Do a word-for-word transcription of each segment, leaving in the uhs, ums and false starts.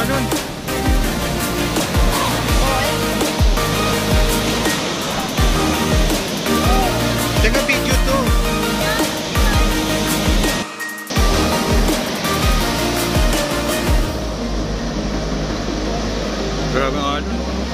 nun. Teka, video to. Grabe nga ano.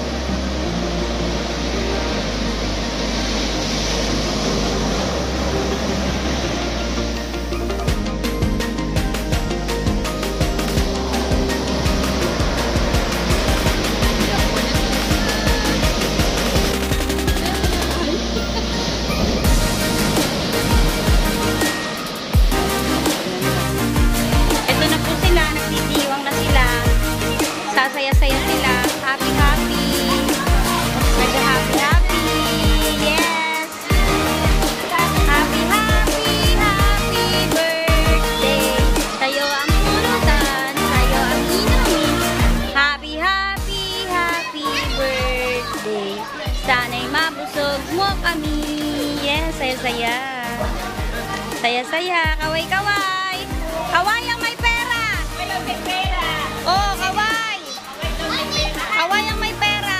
Saya-saya sila. Happy, happy. Medyo happy, happy. Yes. Happy, happy, happy birthday. Sa'yo ang pulutan, sa'yo ang inumin. Happy, happy, happy birthday. Sana'y mabusog mo kami. Yes, saya-saya. Saya-saya. Kaway-kaway. Kaway ang may pera. May pera. Oh, kaway. Kaway ang may pera.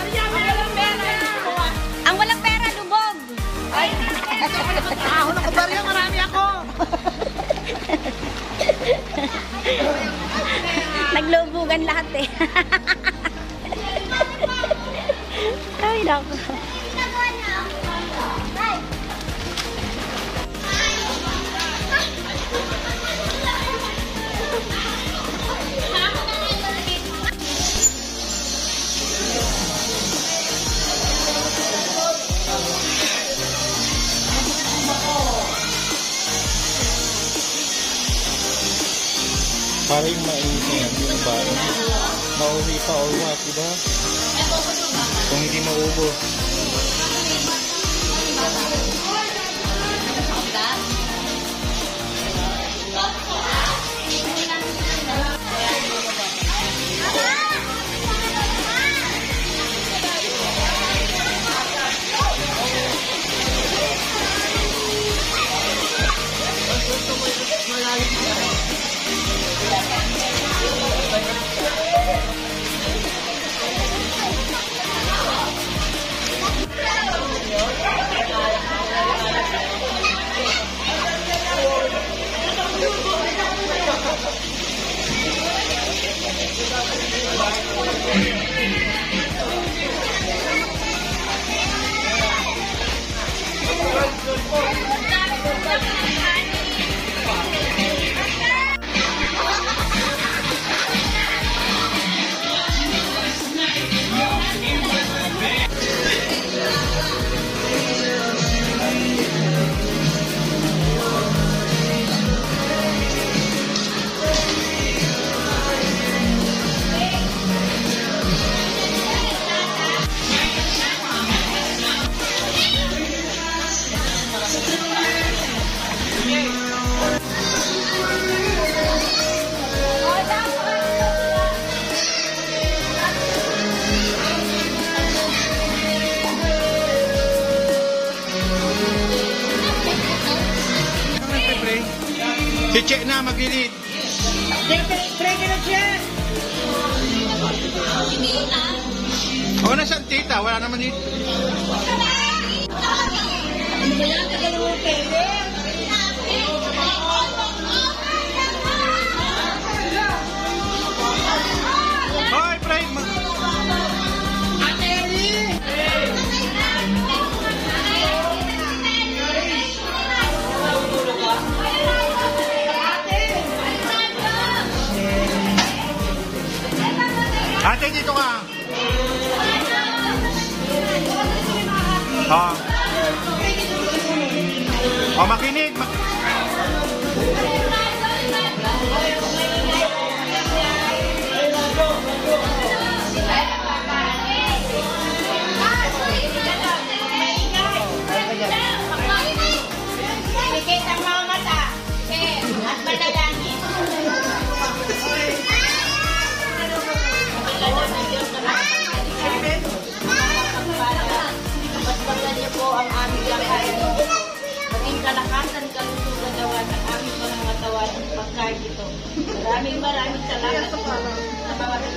Ang walang pera, lubog. Ay, ako na kabaryo, marami ako. Naglubugan lahat eh. Ay, naku. Para yung mainit na yan, yung ba? Mauwi pa or what, diba? Kung hindi maubo. Si Che na mag-lead. Pray ka na, Che! O, nasan tita? Wala naman dito. Ano ba yan? Tagal mo, Pele? Hoy, pray! Ate Eli! Ate, dito ka. Ha? O, makinig. Mak ang aming lakayan. Maging kalakasan, kalusugan dawan ang aming mga katawan at pagkain ito. Maraming maraming salamat po sa mga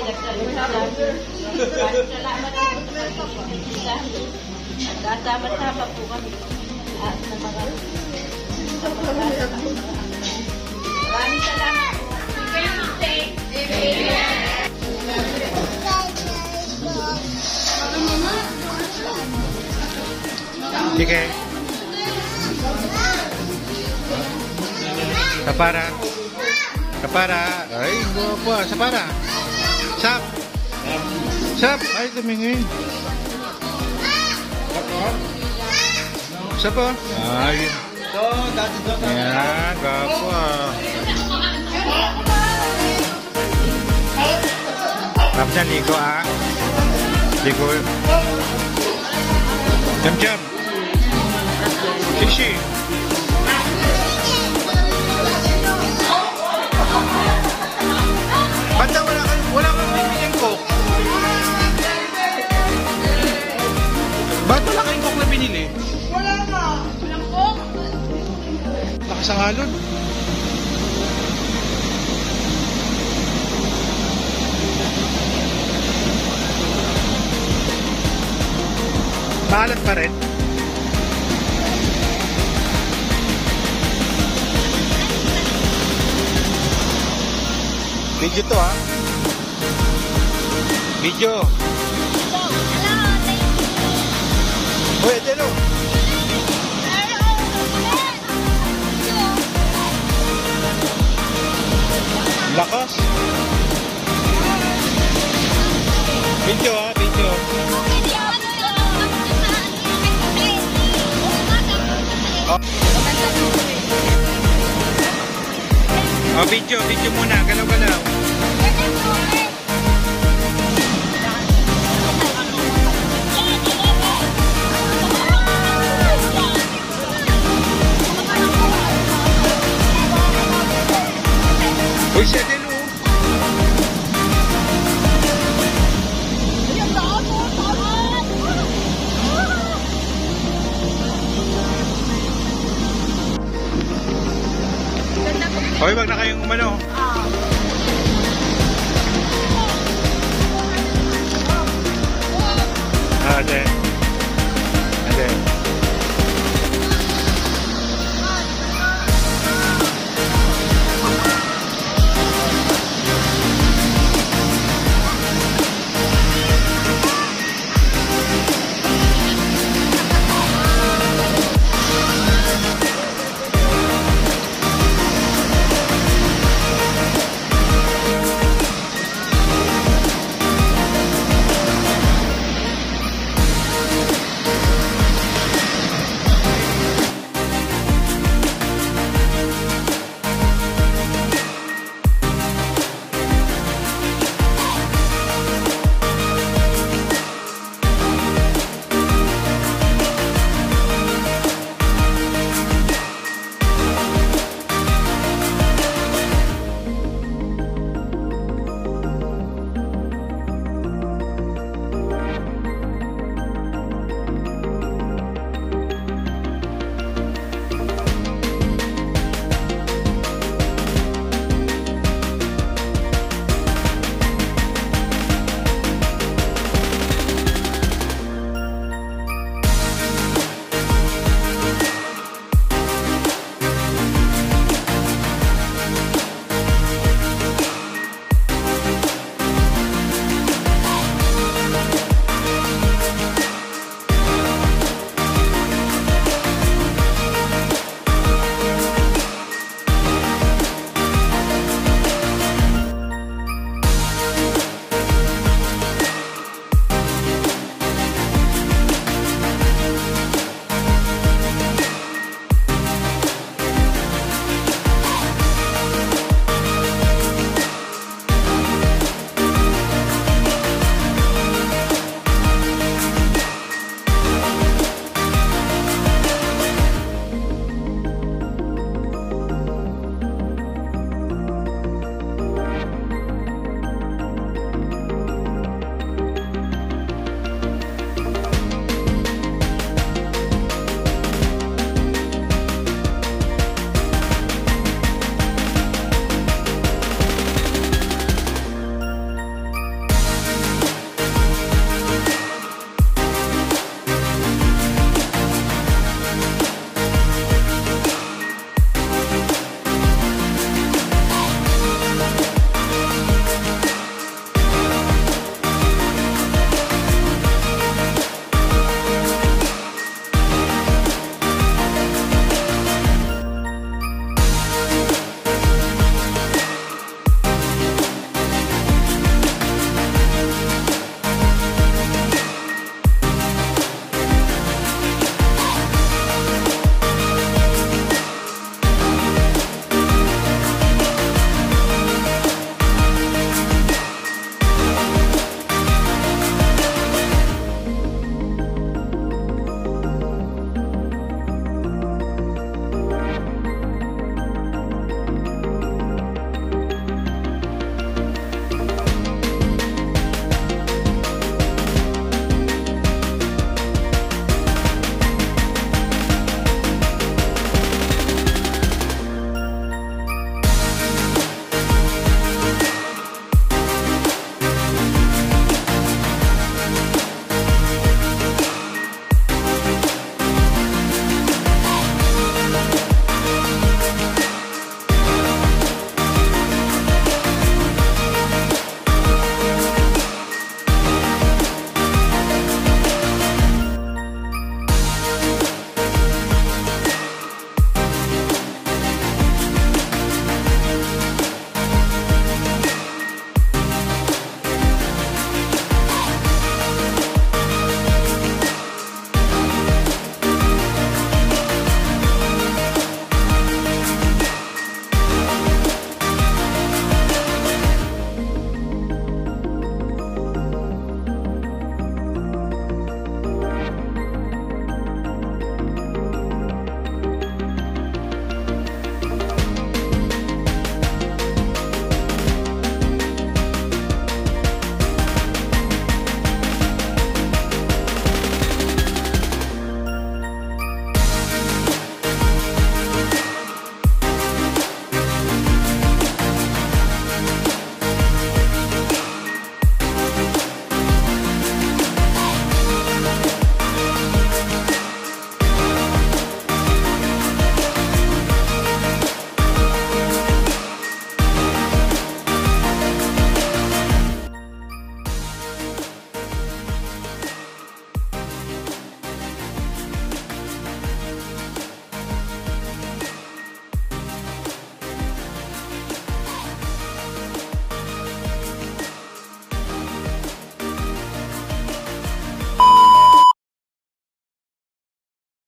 nagkalusalan. Salamat po sa pagkakitaan. At kasama-sama po kami. At ng mga sa mga maraming salamat po. Sige. Kapara. Kapara. Ay, guwapo. Sapara. Sap. Sap. Ay, tumingin. Sap po. Ay. Ayan, guwapo. Tapos yan, ligo ah. Ligo. Jam-jam. Shishi. Ba't na wala kang, wala kang bibiling coke? Ba't wala kang coke na binili? Wala nga. Walang coke. Lakas ang alon. Maalat pa rin. Video to ha. Video. Hoy, Adelo. Lakas. Video ha, video. Oh, video, video muna. Galaw-galaw.